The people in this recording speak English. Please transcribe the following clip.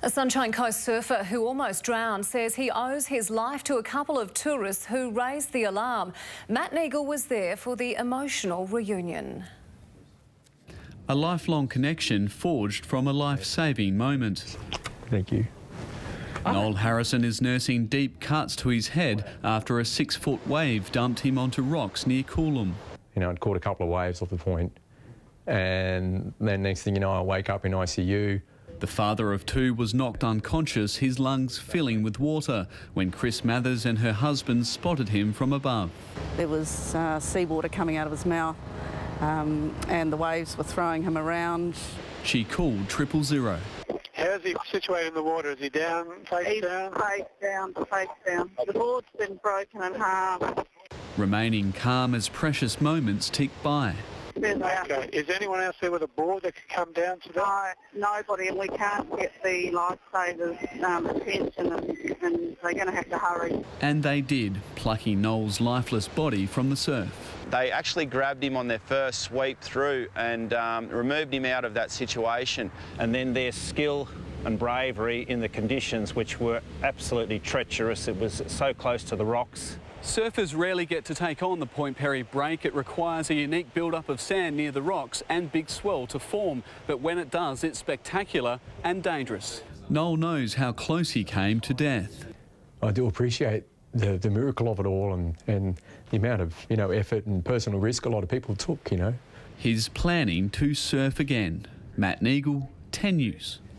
A Sunshine Coast surfer who almost drowned says he owes his life to a couple of tourists who raised the alarm. Matt Neagle was there for the emotional reunion. A lifelong connection forged from a life-saving moment. Thank you. Noel Harrison is nursing deep cuts to his head after a 6-foot wave dumped him onto rocks near Coolum. You know, I'd caught a couple of waves off the point, and then next thing you know, I wake up in ICU. The father of two was knocked unconscious, his lungs filling with water, when Chris Mathers and her husband spotted him from above. There was seawater coming out of his mouth, and the waves were throwing him around. She called 000. How's he situated in the water? Is he down, face down? Face down, face down. The board's been broken in half. Remaining calm as precious moments tick by. Okay. Is anyone else there with a board that could come down to that? No, nobody, and we can't get the lifesavers' attention, and they're going to have to hurry. And they did, plucking Noel's lifeless body from the surf. They actually grabbed him on their first sweep through and removed him out of that situation. And then their skill and bravery in the conditions, which were absolutely treacherous. It was so close to the rocks. Surfers rarely get to take on the Point Perry break. It requires a unique build-up of sand near the rocks and big swell to form. But when it does, it's spectacular and dangerous. Noel knows how close he came to death. I do appreciate the miracle of it all and the amount of, effort and personal risk a lot of people took, He's planning to surf again. Matt Neagle, 10 News.